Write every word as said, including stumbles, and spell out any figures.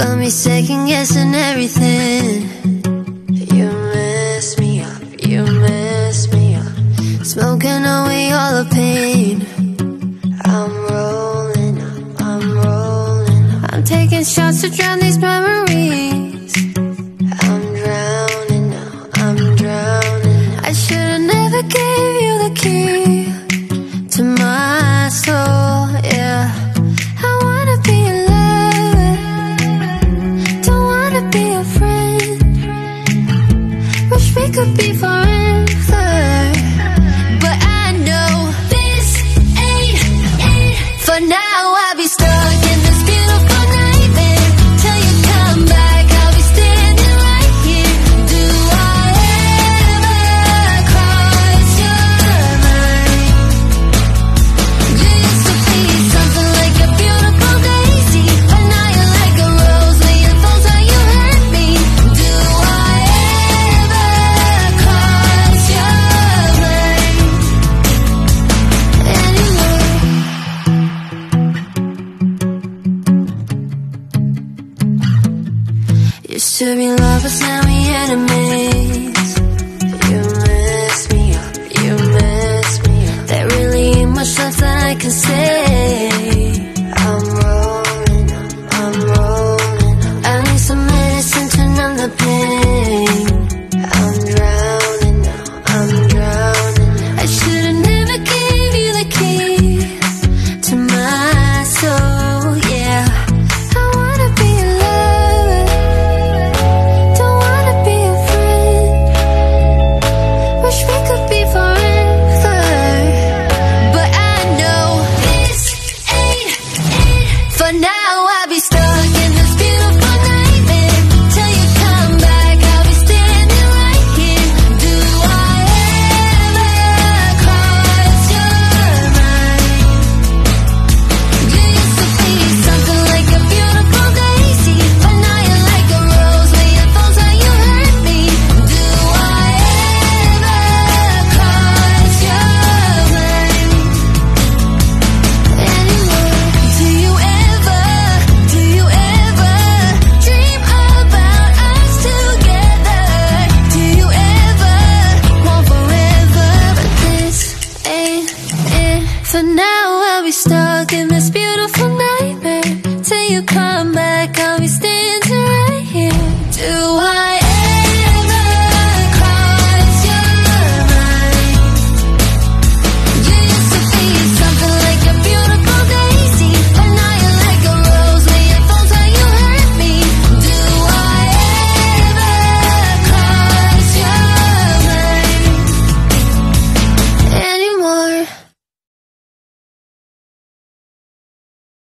got me second guessing everything. You mess me up, you mess me up, smoking away all the pain. I'm rolling up, I'm rolling up, I'm taking shots to drown these memories. I'm drowning now, I'm drowning. I should've never gave you the key to my soul, yeah. I wanna be alone, don't wanna be a friend. Wish we could be forever, but I know this ain't it. For now I'll be stuck in this beautiful nightmare. Till you come back, I'll be standing right here. Do I ever cross your mind? You used to be something like a beautiful daisy, but now you're like a rose laying falls how you hurt me. Do I ever cross your mind anymore? Used to be lovers, now we enemies.